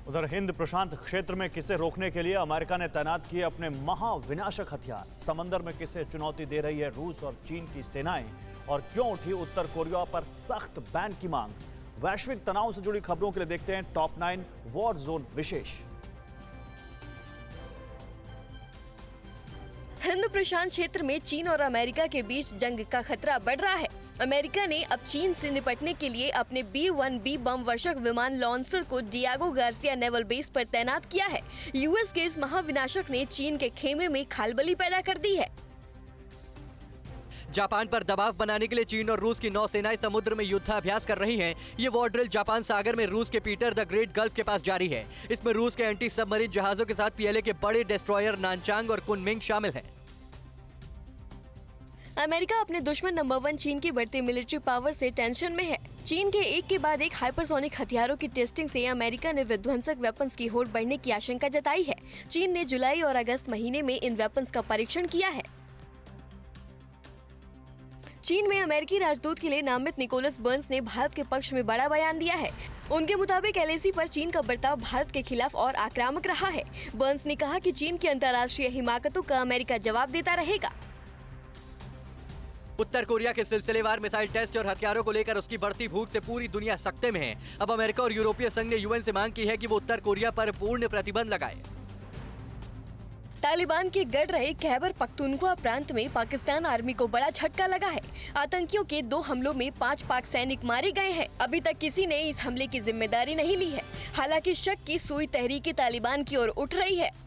उधर हिंद प्रशांत क्षेत्र में किसे रोकने के लिए अमेरिका ने तैनात किए अपने महाविनाशक हथियार। समंदर में किसे चुनौती दे रही है रूस और चीन की सेनाएं, और क्यों उठी उत्तर कोरिया पर सख्त बैन की मांग। वैश्विक तनाव से जुड़ी खबरों के लिए देखते हैं टॉप 9 वॉर जोन विशेष। हिंद प्रशांत क्षेत्र में चीन और अमेरिका के बीच जंग का खतरा बढ़ रहा है। अमेरिका ने अब चीन से निपटने के लिए अपने B-1B बम वर्षक विमान लॉन्चर को डियागो गार्सिया नेवल बेस पर तैनात किया है। यूएस के इस महाविनाशक ने चीन के खेमे में खलबली पैदा कर दी है। जापान पर दबाव बनाने के लिए चीन और रूस की नौसेनाएं समुद्र में युद्धाभ्यास कर रही हैं। ये वॉर ड्रिल जापान सागर में रूस के पीटर द ग्रेट गल्फ के पास जारी है। इसमें रूस के एंटी सबमरीन जहाजों के साथ पीएलए के बड़े डिस्ट्रॉयर नानचांग और कुनमिंग शामिल हैं। अमेरिका अपने दुश्मन नंबर 1 चीन की बढ़ती मिलिट्री पावर से टेंशन में है। चीन के एक के बाद एक हाइपरसोनिक हथियारों की टेस्टिंग से अमेरिका ने विध्वंसक वेपन्स की होड़ बढ़ने की आशंका जताई है। चीन ने जुलाई और अगस्त महीने में इन वेपन्स का परीक्षण किया है। चीन में अमेरिकी राजदूत के लिए नामित निकोलस बर्न्स ने भारत के पक्ष में बड़ा बयान दिया है। उनके मुताबिक एलएसी पर चीन का बर्ताव भारत के खिलाफ और आक्रामक रहा है। बर्न्स ने कहा कि चीन की अंतर्राष्ट्रीय हिमाकतों का अमेरिका जवाब देता रहेगा। उत्तर कोरिया के सिलसिलेवार मिसाइल टेस्ट और हथियारों को लेकर उसकी बढ़ती भूख से पूरी दुनिया सख्ते में है। अब अमेरिका और यूरोपीय संघ ने यूएन से मांग की है कि वो उत्तर कोरिया पर पूर्ण प्रतिबंध लगाए। तालिबान के गढ़ रहे खैबर पख्तूनख्वा प्रांत में पाकिस्तान आर्मी को बड़ा झटका लगा है। आतंकियों के 2 हमलों में 5 पाक सैनिक मारे गए हैं। अभी तक किसी ने इस हमले की जिम्मेदारी नहीं ली है। हालांकि शक की सुई तहरीक तालिबान की ओर उठ रही है।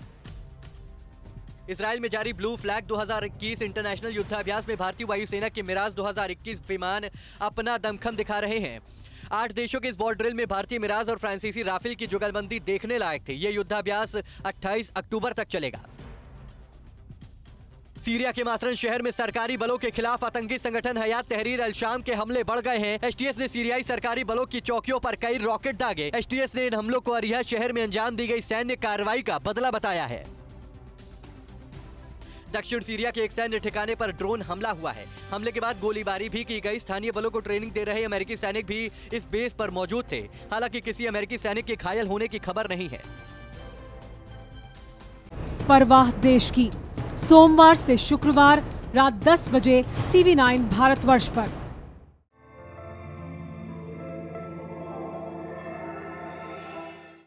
इजराइल में जारी ब्लू फ्लैग 2021 इंटरनेशनल युद्धाभ्यास में भारतीय वायुसेना के मिराज 2021 विमान अपना दमखम दिखा रहे हैं। 8 देशों के इस वॉर ड्रिल में भारतीय मिराज और फ्रांसीसी राफेल की जुगलबंदी देखने लायक थी। ये युद्धाभ्यास 28 अक्टूबर तक चलेगा। सीरिया के मासरन शहर में सरकारी बलों के खिलाफ आतंकी संगठन हयात तहरीर अल शाम के हमले बढ़ गए हैं। एसटीएस ने सीरियाई सरकारी बलों की चौकियों पर कई रॉकेट दागे। एसटीएस ने इन हमलों को अरिहा शहर में अंजाम दी गई सैन्य कार्रवाई का बदला बताया है। दक्षिण सीरिया के एक सैन्य ठिकाने पर ड्रोन हमला हुआ है। हमले के बाद गोलीबारी भी की गई। स्थानीय बलों को ट्रेनिंग दे रहे अमेरिकी सैनिक भी इस बेस पर मौजूद थे। हालांकि किसी अमेरिकी सैनिक के घायल होने की खबर नहीं है। परवाह देश की, सोमवार से शुक्रवार रात 10 बजे TV9 भारतवर्ष पर।